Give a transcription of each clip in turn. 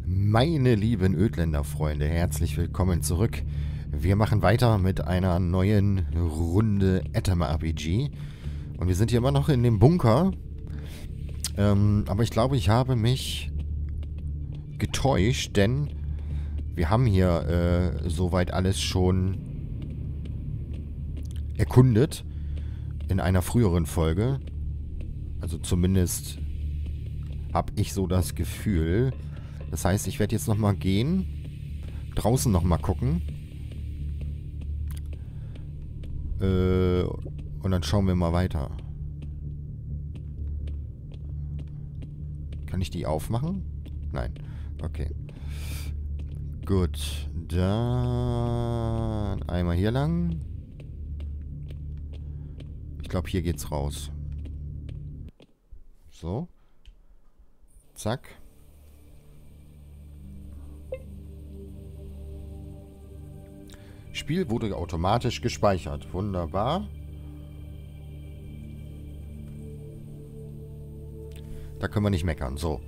Meine lieben Ödländer-Freunde, herzlich willkommen zurück. Wir machen weiter mit einer neuen Runde Atom RPG. Und wir sind hier immer noch in dem Bunker. Aber ich glaube, ich habe mich getäuscht, denn wir haben hier soweit alles schon erkundet in einer früheren Folge. Also zumindest habe ich so das Gefühl. Das heißt, ich werde jetzt nochmal gehen. Draußen nochmal gucken. Und dann schauen wir mal weiter. Kann ich die aufmachen? Nein. Okay. Gut. Dann einmal hier lang. Ich glaube, hier geht's raus. So. Zack. Spiel wurde automatisch gespeichert. Wunderbar. Da können wir nicht meckern. So.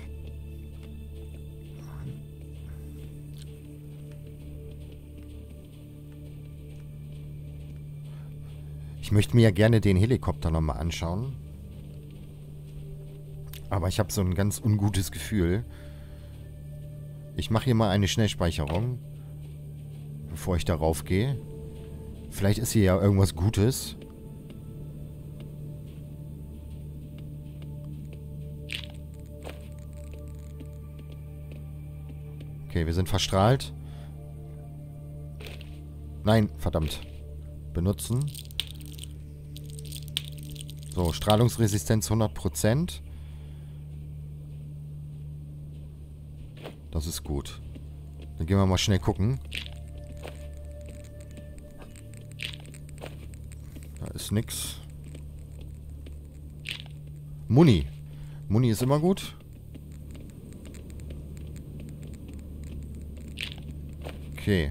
Ich möchte mir ja gerne den Helikopter nochmal anschauen. Aber ich habe so ein ganz ungutes Gefühl. Ich mache hier mal eine Schnellspeicherung, bevor ich darauf gehe. Vielleicht ist hier ja irgendwas Gutes. Okay, wir sind verstrahlt. Nein, verdammt. Benutzen. So, Strahlungsresistenz 100%. Das ist gut. Dann gehen wir mal schnell gucken. Da ist nix. Muni. Muni ist immer gut. Okay.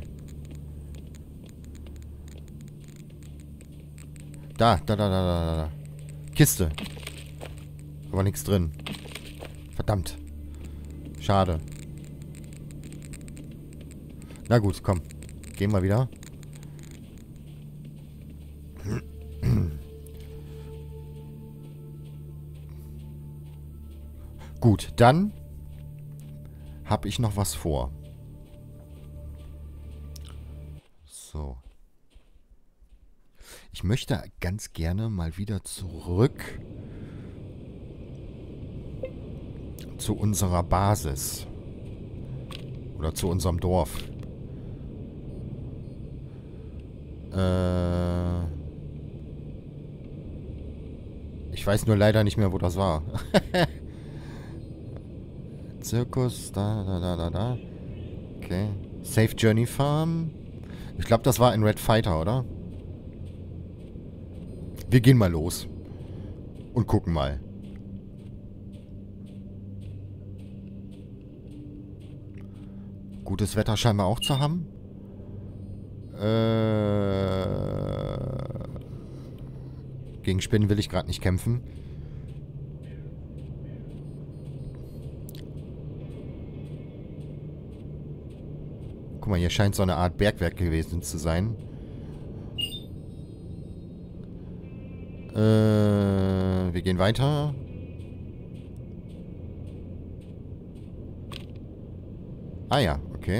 Da. Kiste. Aber nichts drin. Verdammt. Schade. Na gut, komm. Gehen wir wieder. Gut, dann habe ich noch was vor. So. Ich möchte ganz gerne mal wieder zurück zu unserer Basis. Oder zu unserem Dorf. Ich weiß nur leider nicht mehr, wo das war. Zirkus, da. Okay. Safe Journey Farm. Ich glaube, das war in Red Fighter, oder? Wir gehen mal los. Und gucken mal. Gutes Wetter scheinbar auch zu haben. Gegen Spinnen will ich gerade nicht kämpfen. Guck mal, hier scheint so eine Art Bergwerk gewesen zu sein. Wir gehen weiter. Ah ja, okay.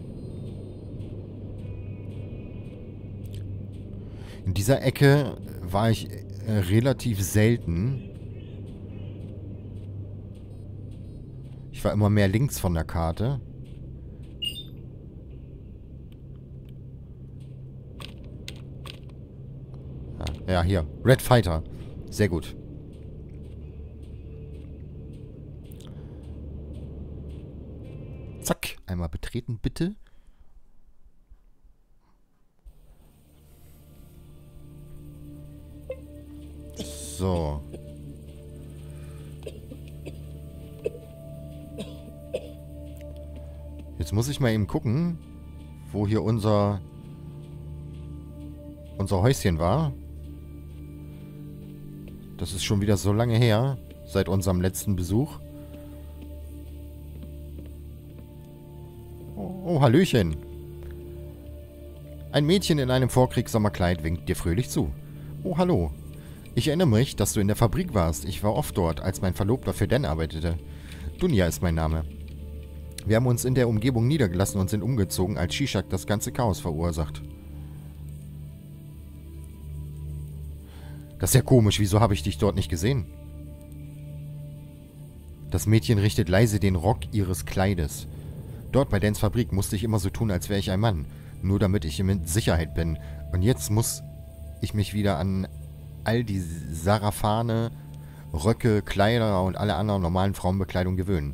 In dieser Ecke war ich relativ selten. Ich war immer mehr links von der Karte. Ja, hier. Red Fighter. Sehr gut. Zack. Einmal betreten, bitte. So. Jetzt muss ich mal eben gucken, wo hier unser Häuschen war. Das ist schon wieder so lange her, seit unserem letzten Besuch. Oh, Hallöchen. Ein Mädchen in einem Vorkriegssommerkleid winkt dir fröhlich zu. Oh, hallo. Ich erinnere mich, dass du in der Fabrik warst. Ich war oft dort, als mein Verlobter für Dan arbeitete. Dunja ist mein Name. Wir haben uns in der Umgebung niedergelassen und sind umgezogen, als Shishak das ganze Chaos verursacht. Das ist ja komisch. Wieso habe ich dich dort nicht gesehen? Das Mädchen richtet leise den Rock ihres Kleides. Dort bei Dans Fabrik musste ich immer so tun, als wäre ich ein Mann. Nur damit ich in Sicherheit bin. Und jetzt muss ich mich wieder an all die Sarafane, Röcke, Kleider und alle anderen normalen Frauenbekleidung gewöhnen.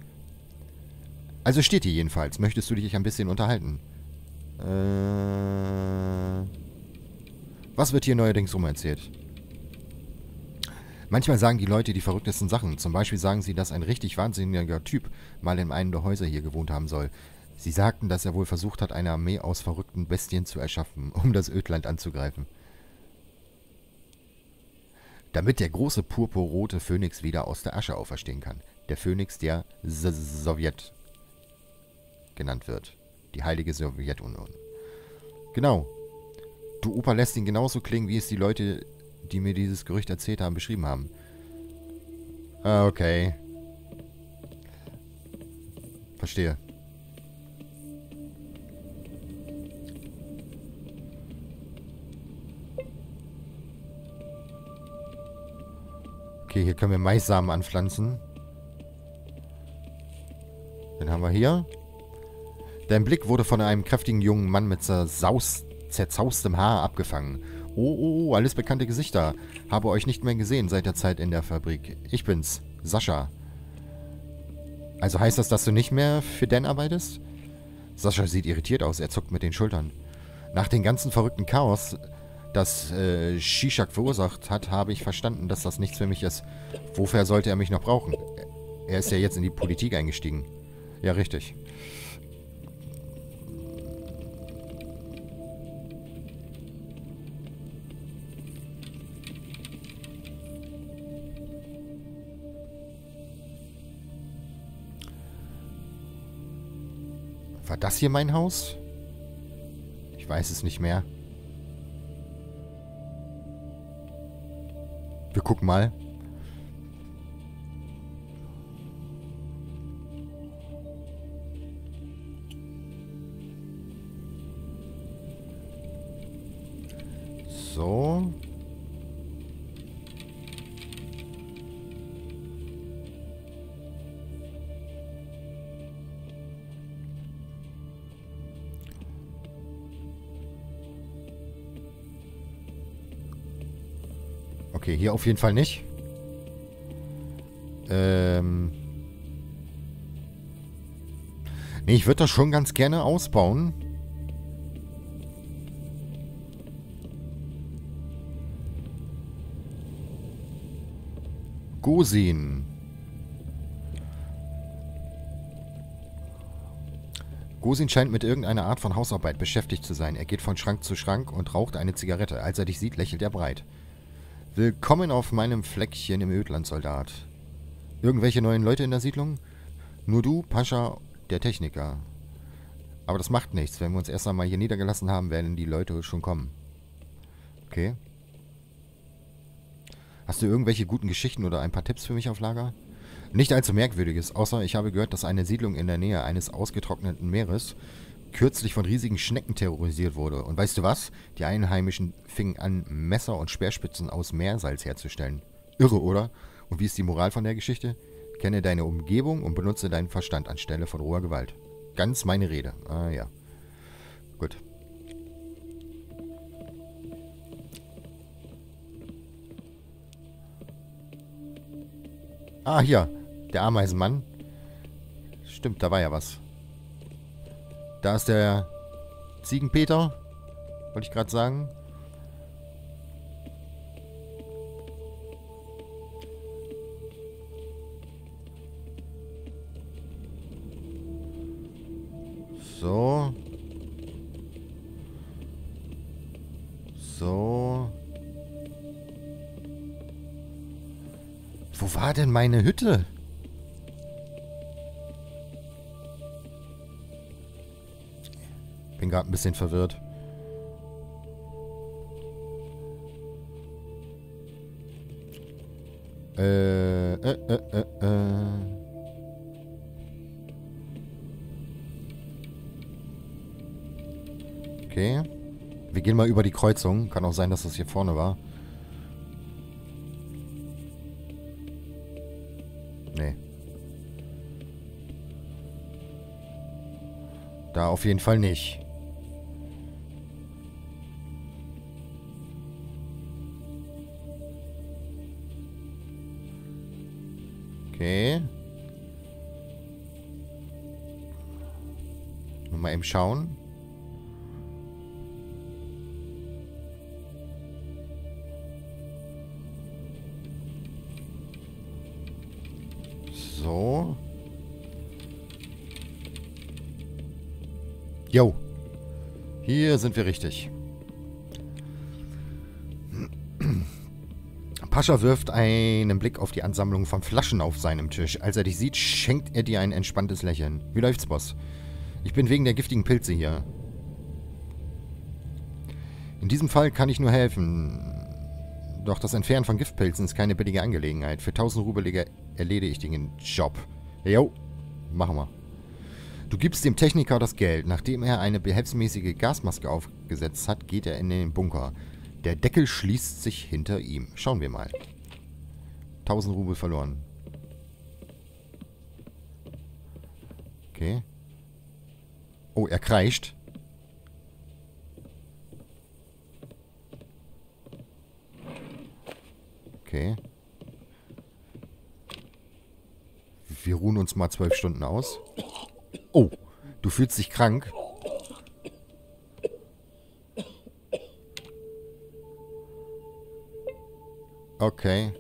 Also steht hier jedenfalls. Möchtest du dich ein bisschen unterhalten? Was wird hier neuerdings rumerzählt? Manchmal sagen die Leute die verrücktesten Sachen. Zum Beispiel sagen sie, dass ein richtig wahnsinniger Typ mal in einem der Häuser hier gewohnt haben soll. Sie sagten, dass er wohl versucht hat, eine Armee aus verrückten Bestien zu erschaffen, um das Ödland anzugreifen. Damit der große purpurrote Phönix wieder aus der Asche auferstehen kann. Der Phönix der Sowjet genannt wird. Die heilige Sowjetunion. Genau. Du Opa lässt ihn genauso klingen, wie es die Leute, die mir dieses Gerücht erzählt haben, beschrieben haben. Ah, okay. Verstehe. Okay, hier können wir Maissamen anpflanzen. Den haben wir hier. Dein Blick wurde von einem kräftigen jungen Mann mit zerzaustem Haar abgefangen. Oh, alles bekannte Gesichter. Habe euch nicht mehr gesehen seit der Zeit in der Fabrik. Ich bin's, Sascha. Also heißt das, dass du nicht mehr für Dan arbeitest? Sascha sieht irritiert aus, er zuckt mit den Schultern. Nach dem ganzen verrückten Chaos, das Shishak verursacht hat, habe ich verstanden, dass das nichts für mich ist. Wofür sollte er mich noch brauchen? Er ist ja jetzt in die Politik eingestiegen. Ja, richtig. War das hier mein Haus? Ich weiß es nicht mehr. Wir gucken mal. So. Okay, hier auf jeden Fall nicht. Nee, ich würde das schon ganz gerne ausbauen. Gosin. Gosin scheint mit irgendeiner Art von Hausarbeit beschäftigt zu sein. Er geht von Schrank zu Schrank und raucht eine Zigarette. Als er dich sieht, lächelt er breit. Willkommen auf meinem Fleckchen im Ödland, Soldat. Irgendwelche neuen Leute in der Siedlung? Nur du, Pascha, der Techniker. Aber das macht nichts. Wenn wir uns erst einmal hier niedergelassen haben, werden die Leute schon kommen. Okay. Hast du irgendwelche guten Geschichten oder ein paar Tipps für mich auf Lager? Nicht allzu merkwürdiges, außer ich habe gehört, dass eine Siedlung in der Nähe eines ausgetrockneten Meeres kürzlich von riesigen Schnecken terrorisiert wurde. Und weißt du was? Die Einheimischen fingen an, Messer und Speerspitzen aus Meersalz herzustellen. Irre, oder? Und wie ist die Moral von der Geschichte? Kenne deine Umgebung und benutze deinen Verstand anstelle von roher Gewalt. Ganz meine Rede. Ah ja. Gut. Ah, hier. Der Ameisenmann. Stimmt, da war ja was. Da ist der Ziegenpeter. Wollte ich gerade sagen. So. So. Wo war denn meine Hütte? bin gerade ein bisschen verwirrt. Okay. Wir gehen mal über die Kreuzung. Kann auch sein, dass das hier vorne war. Nee. Da auf jeden Fall nicht. Okay. Mal eben schauen. So. Jo. Hier sind wir richtig. Pascha wirft einen Blick auf die Ansammlung von Flaschen auf seinem Tisch. Als er dich sieht, schenkt er dir ein entspanntes Lächeln. Wie läuft's, Boss? Ich bin wegen der giftigen Pilze hier. In diesem Fall kann ich nur helfen. Doch das Entfernen von Giftpilzen ist keine billige Angelegenheit. Für 1000 Rubel erledige ich den Job. Jo, machen wir. Du gibst dem Techniker das Geld. Nachdem er eine behelfsmäßige Gasmaske aufgesetzt hat, geht er in den Bunker. Der Deckel schließt sich hinter ihm. Schauen wir mal. 1000 Rubel verloren. Okay. Oh, er kreischt. Okay. Wir ruhen uns mal 12 Stunden aus. Oh, du fühlst dich krank. Okay.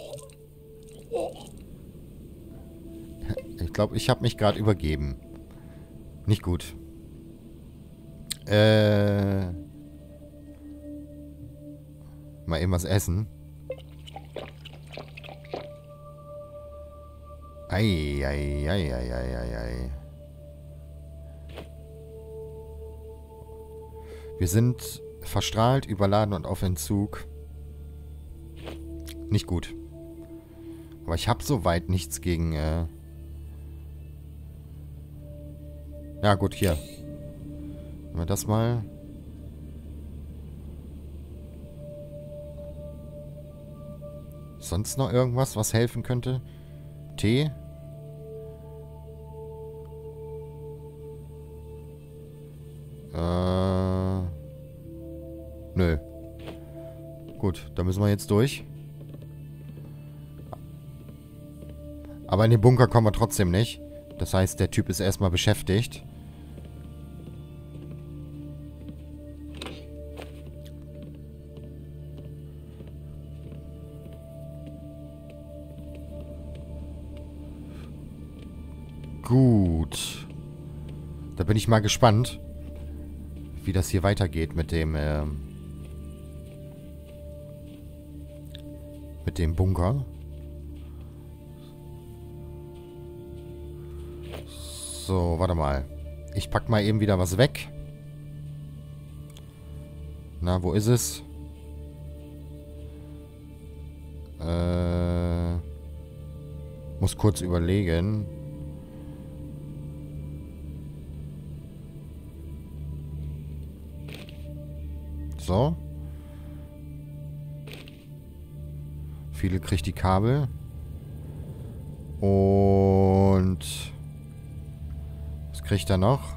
Ich glaube, ich habe mich gerade übergeben. Nicht gut. Mal eben was essen. Ei. Wir sind verstrahlt, überladen und auf Entzug. Nicht gut. Aber ich habe soweit nichts gegen... Ja gut, hier. Nehmen wir das mal. Sonst noch irgendwas, was helfen könnte? Tee? Nö. Gut, da müssen wir jetzt durch. Aber in den Bunker kommen wir trotzdem nicht. Das heißt, der Typ ist erstmal beschäftigt. Gut. Da bin ich mal gespannt, wie das hier weitergeht mit dem Bunker. So, warte mal. Ich pack mal eben wieder was weg. Na, wo ist es? Muss kurz überlegen. So. Viele kriegt die Kabel. Und... Was kriegt er noch?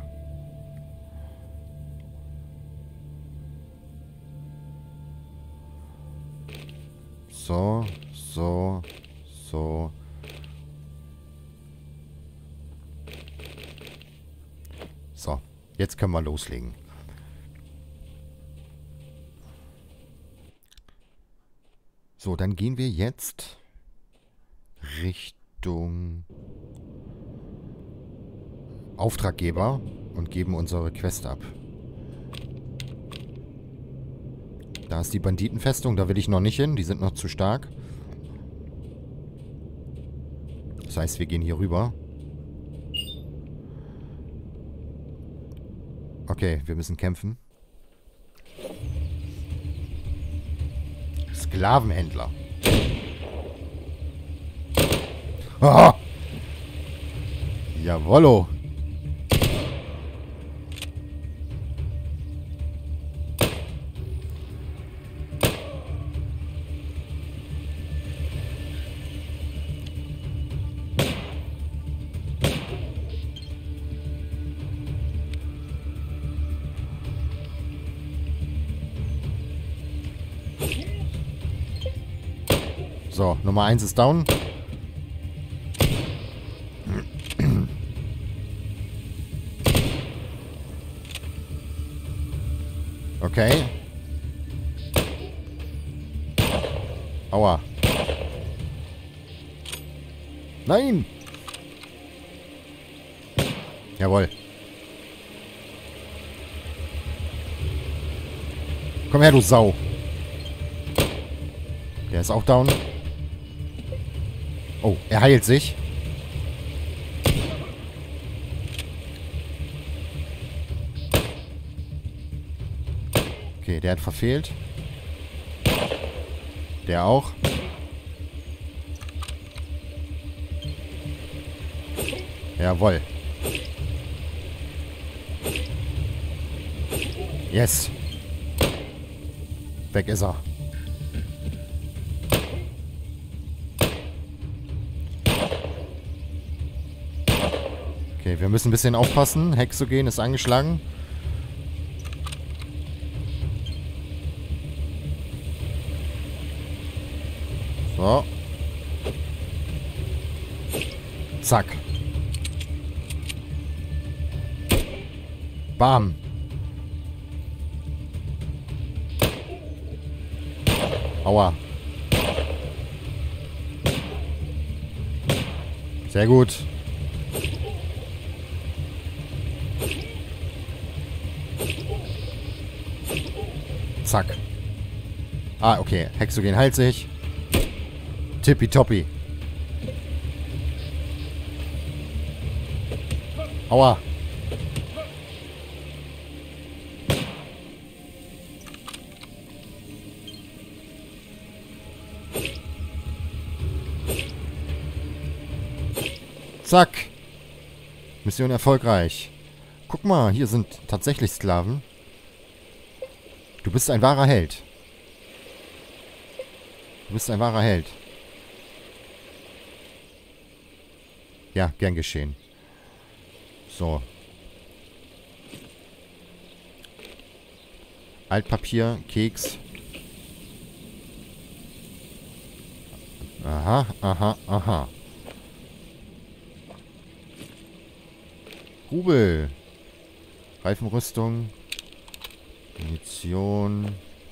So. So. Jetzt können wir loslegen. So, dann gehen wir jetzt Richtung Auftraggeber und geben unsere Quest ab. Da ist die Banditenfestung, da will ich noch nicht hin, die sind noch zu stark. Das heißt, wir gehen hier rüber. Okay, wir müssen kämpfen. Sklavenhändler. Oh! Jawollo. So, Nummer 1 ist down. Okay. Aua. Nein! Jawohl. Komm her, du Sau. Der ist auch down. Oh, er heilt sich. Okay, der hat verfehlt. Der auch. Jawohl. Yes. Weg ist er. Okay, wir müssen ein bisschen aufpassen. Hexogen ist angeschlagen. So. Zack. Bam. Aua. Sehr gut. Zack. Ah, okay. Hexogen heilt sich. Tippitoppi. Aua. Zack. Mission erfolgreich. Guck mal, hier sind tatsächlich Sklaven. Du bist ein wahrer Held. Du bist ein wahrer Held. Ja, gern geschehen. So. Altpapier, Keks. Aha, aha, aha. Rubel. Reifenrüstung. Munition.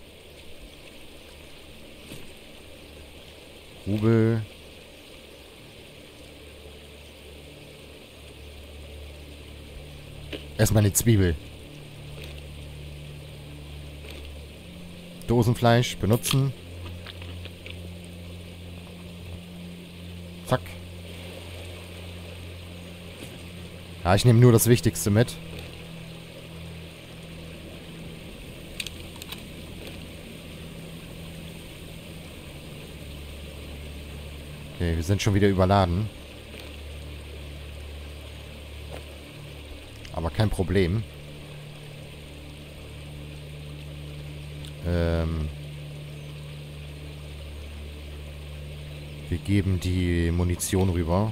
Rubel. Erstmal eine Zwiebel. Dosenfleisch benutzen. Zack. Ja, ich nehme nur das Wichtigste mit. Okay, wir sind schon wieder überladen. Aber kein Problem. Wir geben die Munition rüber.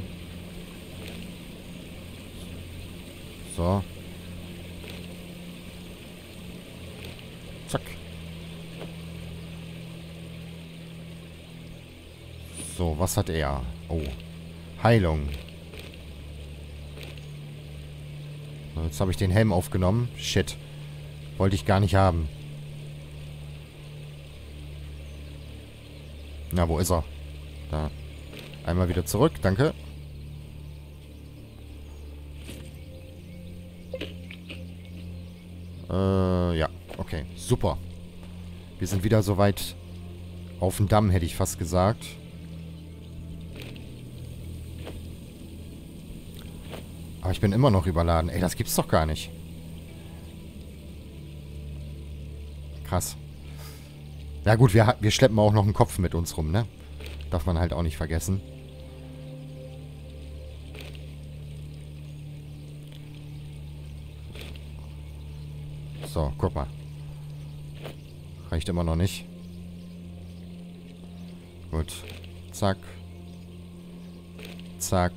So. Zack. So, was hat er? Oh. Heilung. So, jetzt habe ich den Helm aufgenommen. Shit. Wollte ich gar nicht haben. Na, wo ist er? Da. Einmal wieder zurück, danke. Ja, okay, super. Wir sind wieder soweit auf dem Damm, hätte ich fast gesagt. Aber ich bin immer noch überladen. Ey, das gibt's doch gar nicht. Krass. Ja gut, wir schleppen auch noch einen Kopf mit uns rum, ne? Darf man halt auch nicht vergessen. So, guck mal. Reicht immer noch nicht. Gut. Zack. Zack.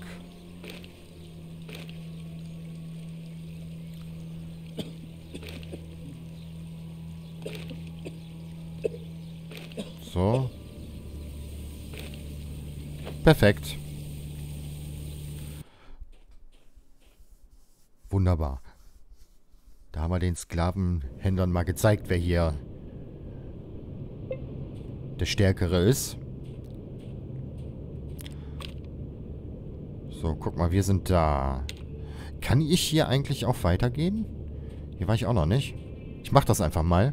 So. Perfekt. Wunderbar. Da haben wir den Sklavenhändlern mal gezeigt, wer hier der Stärkere ist. So, guck mal, wir sind da. Kann ich hier eigentlich auch weitergehen? Hier war ich auch noch nicht. Ich mach das einfach mal.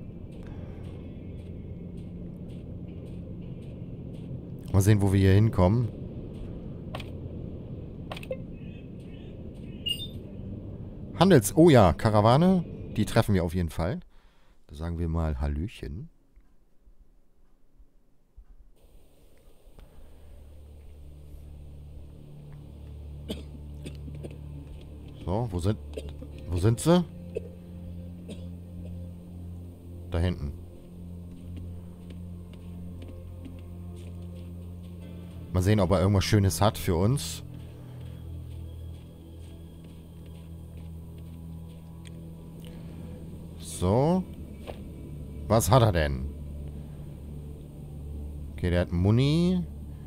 Mal sehen, wo wir hier hinkommen. Oh ja, Karawane. Die treffen wir auf jeden Fall. Da sagen wir mal Hallöchen. So, wo sind sie? Da hinten. Mal sehen, ob er irgendwas Schönes hat für uns. So. Was hat er denn? Okay, der hat Muni.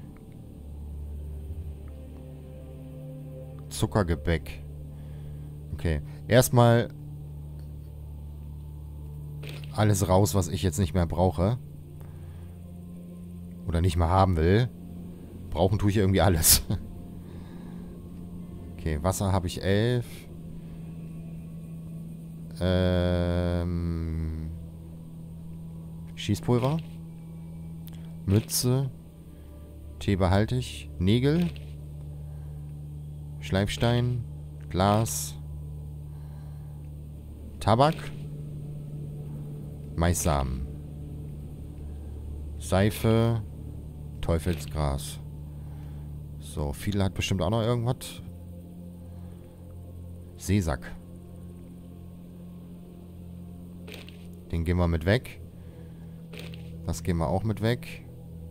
Zuckergebäck. Okay. Erstmal alles raus, was ich jetzt nicht mehr brauche. Oder nicht mehr haben will. Brauchen tue ich irgendwie alles. Okay, Wasser habe ich 11. Schießpulver. Mütze. Tee behalte ich. Nägel. Schleifstein. Glas. Tabak. Maissamen. Seife. Teufelsgras. So, viel hat bestimmt auch noch irgendwas. Seesack. Den gehen wir mit weg. Das gehen wir auch mit weg.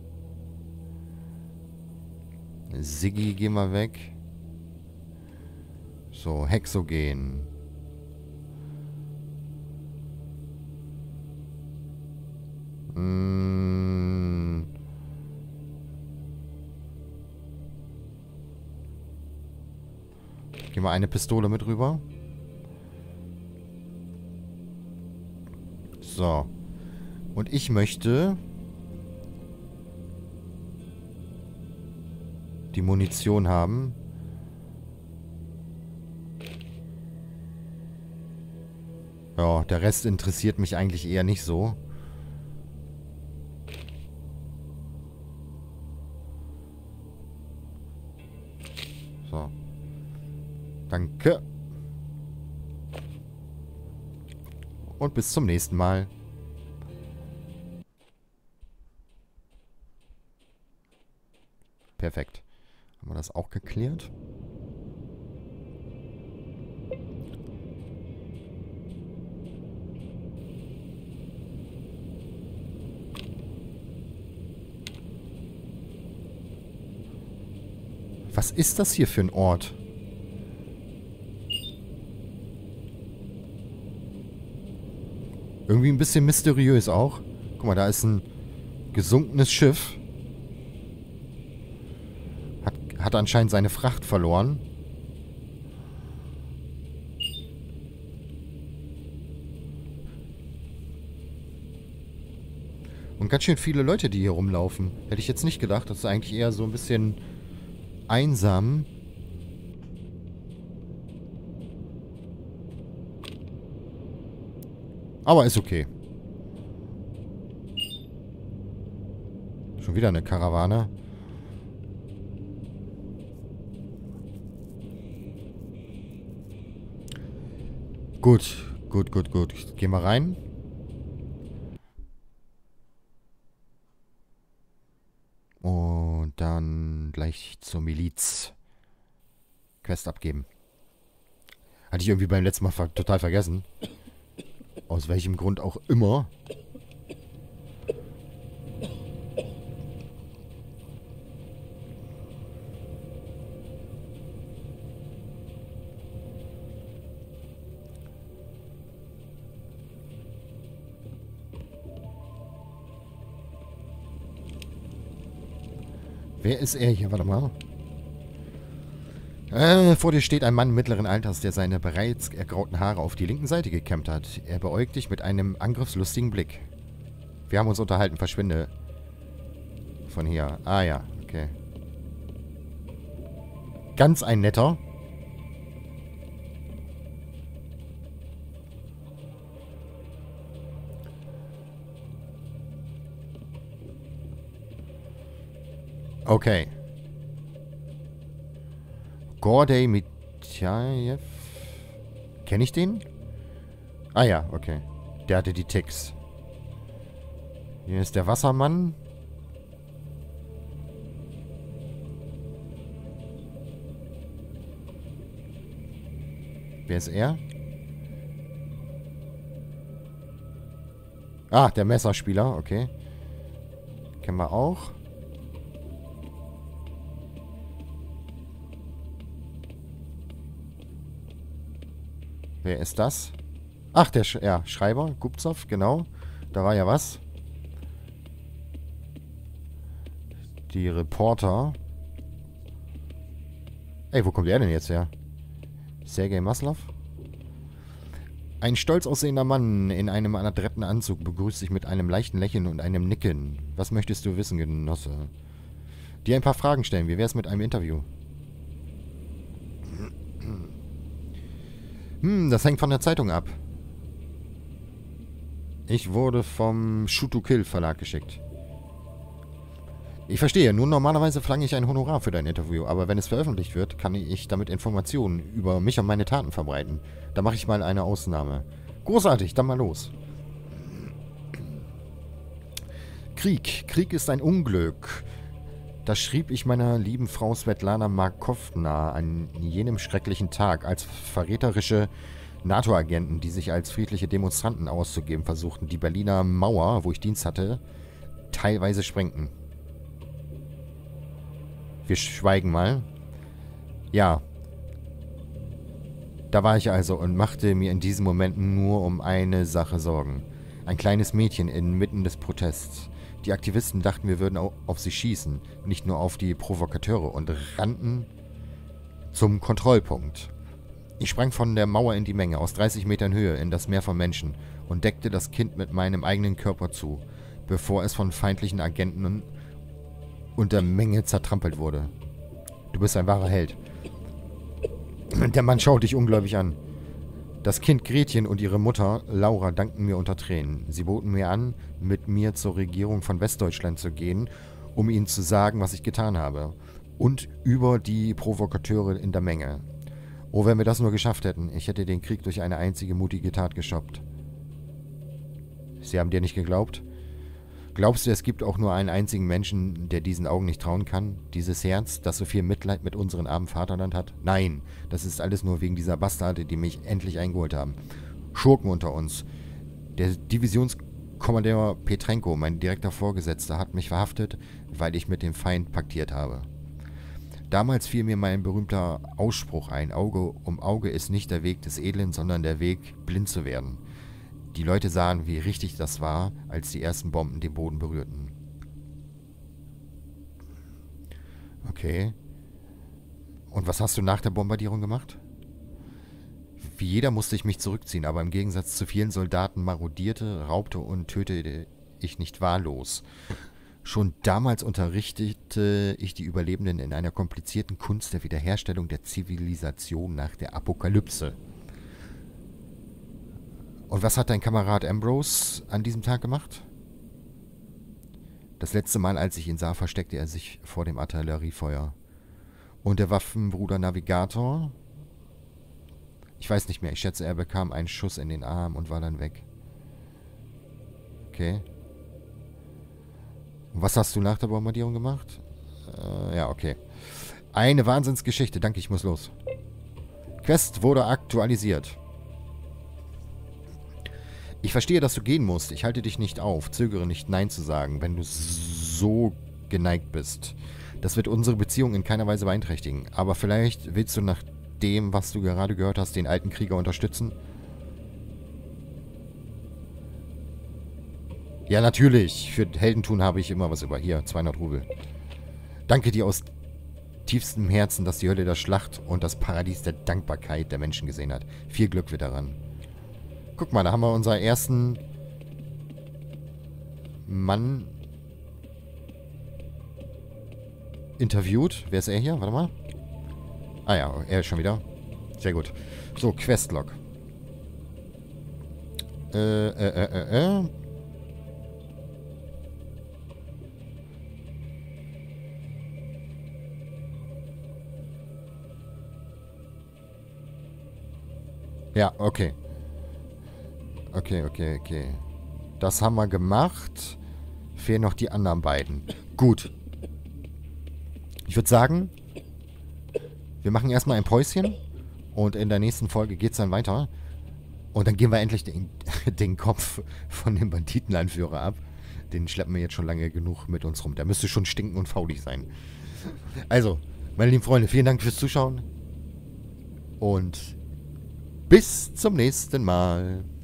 Siggi gehen wir weg. So, Hexogen. Gehen wir eine Pistole mit rüber. So. Und ich möchte die Munition haben. Ja, der Rest interessiert mich eigentlich eher nicht so. So. Danke. Und bis zum nächsten Mal. Perfekt. Haben wir das auch geklärt? Was ist das hier für ein Ort? Irgendwie ein bisschen mysteriös auch. Guck mal, da ist ein gesunkenes Schiff. Hat anscheinend seine Fracht verloren. Und ganz schön viele Leute, die hier rumlaufen. Hätte ich jetzt nicht gedacht. Das ist eigentlich eher so ein bisschen einsam. Aber ist okay. Schon wieder eine Karawane. Gut, gut, gut, gut. Gehen wir rein. Und dann gleich zur Miliz. Quest abgeben. Hatte ich irgendwie beim letzten Mal total vergessen. Aus welchem Grund auch immer. Wer ist er hier? Warte mal. Vor dir steht ein Mann mittleren Alters, der seine bereits ergrauten Haare auf die linken Seite gekämmt hat. Er beäugt dich mit einem angriffslustigen Blick. Wir haben uns unterhalten. Verschwinde. Von hier. Ah ja, okay. Ganz ein netter. Okay. Gordey Mityayev. Kenne ich den? Ah ja, okay. Der hatte die Ticks. Hier ist der Wassermann. Wer ist er? Ah, der Messerspieler, okay. Kennen wir auch. Wer ist das? Ach, der Schreiber, Gupzow, genau. Da war ja was. Die Reporter. Ey, wo kommt er denn jetzt her? Sergei Maslov? Ein stolz aussehender Mann in einem adretten Anzug begrüßt dich mit einem leichten Lächeln und einem Nicken. Was möchtest du wissen, Genosse? Dir ein paar Fragen stellen. Wie wär's mit einem Interview? Das hängt von der Zeitung ab. Ich wurde vom Shoot to Kill Verlag geschickt. Ich verstehe, nun normalerweise verlange ich ein Honorar für dein Interview, aber wenn es veröffentlicht wird, kann ich damit Informationen über mich und meine Taten verbreiten. Da mache ich mal eine Ausnahme. Großartig, dann mal los. Krieg. Krieg ist ein Unglück. Das schrieb ich meiner lieben Frau Svetlana Markovna an jenem schrecklichen Tag, als verräterische NATO-Agenten, die sich als friedliche Demonstranten auszugeben versuchten, die Berliner Mauer, wo ich Dienst hatte, teilweise sprengten. Wir schweigen mal. Ja. Da war ich also und machte mir in diesem Moment nur um eine Sache Sorgen. Ein kleines Mädchen inmitten des Protests. Die Aktivisten dachten, wir würden auf sie schießen, nicht nur auf die Provokateure, und rannten zum Kontrollpunkt. Ich sprang von der Mauer in die Menge, aus 30 Metern Höhe, in das Meer von Menschen und deckte das Kind mit meinem eigenen Körper zu, bevor es von feindlichen Agenten und der Menge zertrampelt wurde. Du bist ein wahrer Held. Der Mann schaut dich ungläubig an. Das Kind Gretchen und ihre Mutter Laura dankten mir unter Tränen. Sie boten mir an, mit mir zur Regierung von Westdeutschland zu gehen, um ihnen zu sagen, was ich getan habe. Und über die Provokateure in der Menge. Oh, wenn wir das nur geschafft hätten. Ich hätte den Krieg durch eine einzige mutige Tat gestoppt. Sie haben dir nicht geglaubt? Glaubst du, es gibt auch nur einen einzigen Menschen, der diesen Augen nicht trauen kann? Dieses Herz, das so viel Mitleid mit unserem armen Vaterland hat? Nein, das ist alles nur wegen dieser Bastarde, die mich endlich eingeholt haben. Schurken unter uns. Der Divisionskommandeur Petrenko, mein direkter Vorgesetzter, hat mich verhaftet, weil ich mit dem Feind paktiert habe. Damals fiel mir mein berühmter Ausspruch ein: Auge um Auge ist nicht der Weg des Edlen, sondern der Weg, blind zu werden. Die Leute sahen, wie richtig das war, als die ersten Bomben den Boden berührten. Okay. Und was hast du nach der Bombardierung gemacht? Wie jeder musste ich mich zurückziehen, aber im Gegensatz zu vielen Soldaten marodierte, raubte und tötete ich nicht wahllos. Schon damals unterrichtete ich die Überlebenden in einer komplizierten Kunst der Wiederherstellung der Zivilisation nach der Apokalypse. Und was hat dein Kamerad Ambrose an diesem Tag gemacht? Das letzte Mal, als ich ihn sah, versteckte er sich vor dem Artilleriefeuer. Und der Waffenbruder Navigator? Ich weiß nicht mehr. Ich schätze, er bekam einen Schuss in den Arm und war dann weg. Okay. Und was hast du nach der Bombardierung gemacht? Ja, okay. Eine Wahnsinnsgeschichte. Danke, ich muss los. Quest wurde aktualisiert. Ich verstehe, dass du gehen musst. Ich halte dich nicht auf. Zögere nicht, Nein zu sagen, wenn du so geneigt bist. Das wird unsere Beziehung in keiner Weise beeinträchtigen. Aber vielleicht willst du nach dem, was du gerade gehört hast, den alten Krieger unterstützen? Ja, natürlich. Für Heldentun habe ich immer was über. Hier, 200 Rubel. Danke dir aus tiefstem Herzen, dass die Hölle der Schlacht und das Paradies der Dankbarkeit der Menschen gesehen hat. Viel Glück wird daran. Guck mal, da haben wir unseren ersten Mann interviewt. Wer ist er hier? Warte mal. Ah ja, er ist schon wieder. Sehr gut. So, Questlog. Ja, okay. Okay. Das haben wir gemacht. Fehlen noch die anderen beiden. Gut. Ich würde sagen, wir machen erstmal ein Päuschen. Und in der nächsten Folge geht es dann weiter. Und dann geben wir endlich den Kopf von dem Banditenanführer ab. Den schleppen wir jetzt schon lange genug mit uns rum. Der müsste schon stinken und faulig sein. Also, meine lieben Freunde, vielen Dank fürs Zuschauen. Und bis zum nächsten Mal.